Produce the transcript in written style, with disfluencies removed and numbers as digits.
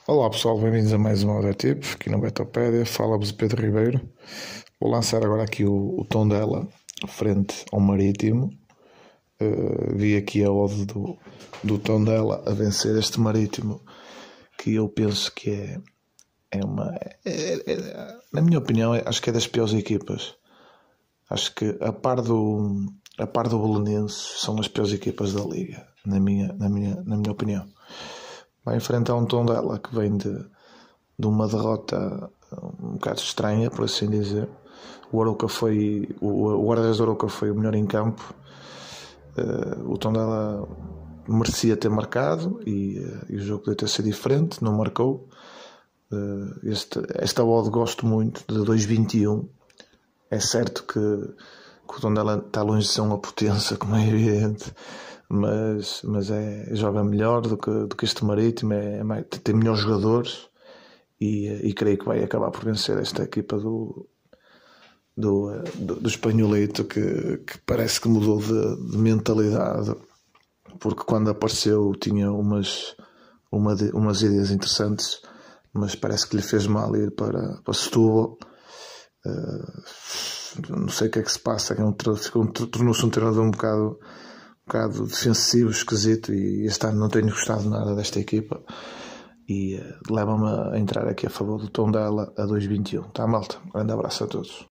Olá pessoal, bem-vindos a mais um Audiotipo, aqui no Betopédia, fala-vos Pedro Ribeiro. Vou lançar agora aqui o Tondela, frente ao Marítimo. Vi aqui a odd do Tondela a vencer este Marítimo, que eu penso que na minha opinião, acho que é das piores equipas. Acho que a par do Belenenses são as piores equipas da Liga, na minha opinião. Vai enfrentar um Tondela que vem de uma derrota um bocado estranha, por assim dizer. O guarda-redes do Arouca foi o melhor em campo. O Tondela merecia ter marcado e o jogo podia ter sido diferente, não marcou. Esta odd gosto muito, de 2,21. É certo que o Tondela está longe de ser uma potência, como é evidente, mas joga melhor do que este Marítimo, tem melhores jogadores e creio que vai acabar por vencer esta equipa do Espanholito, que parece que mudou de mentalidade, porque quando apareceu tinha umas ideias interessantes, mas parece que lhe fez mal ir para Setúbal. Não sei o que é que se passa, tornou-se um treinador um bocado defensivo, esquisito, e este ano não tenho gostado nada desta equipa e leva-me a entrar aqui a favor do Tondela a 2,21. Tá, malta? Um grande abraço a todos.